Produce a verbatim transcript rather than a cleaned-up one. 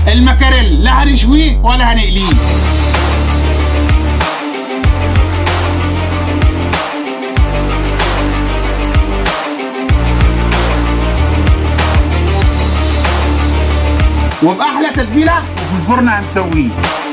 المكاريل لا هنشويه ولا هنقليه. وبأحلى تتبيلة وفي الفرن هنسويه.